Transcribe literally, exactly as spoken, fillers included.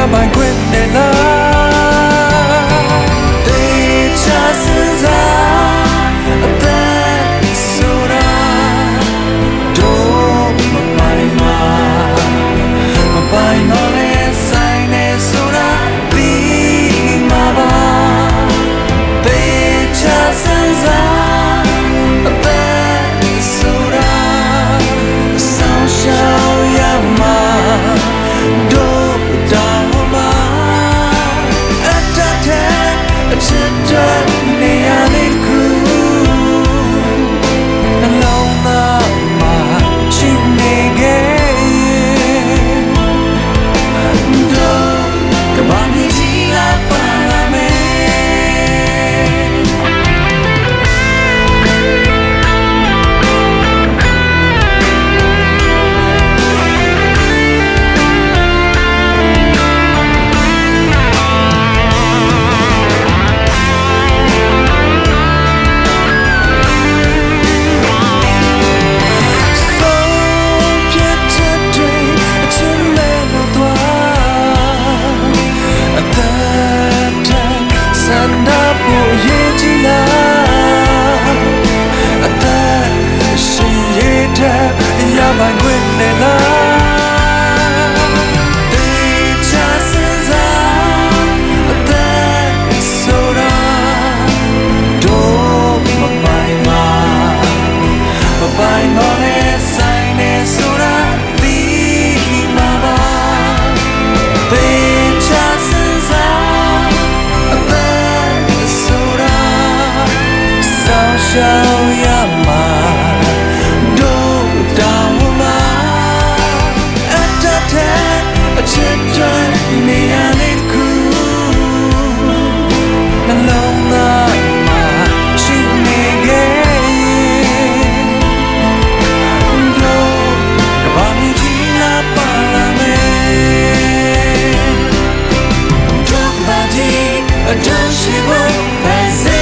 ပိုင်ခွင့်နဲ့လားတေချာစင်စားအသက်ဆိုတာတို့မပိုင်မှာမပိုင်တော့လဲဆိုင်နေဆိုတာပြီးမှာပါတေချာစင်စားအသက်ဆိုတာဆောင်းရှောင်ရမှာတို့တောင်းမှာအတတ်တဲ့အချစ်တဲ့နေရာလေးခုနှလုံးသားမှာရှိနေခဲ့တို့ကဘာမြည်ကြီးလာပါလာမယ်ပိုင်ခွင့်နဲ့လားတေချာစင်စားအသက်ဆိုတာတို့မပိုင်မှာမပိုင်တော့လဲဆိုင်နေဆိုတာပြီးမှာပါတေချာစင်စားအသက်ဆိုတာဆောင်းရှောင်ရမှာအချစ်တဲ့နေရာလေးခုနှလုံးသားမှာရှိနေခဲ့တို့ကဘာမြည်ကြီးလာပါလာမယ်တို့ကဘာကြီးအတော့ရှိဖို့ပဲ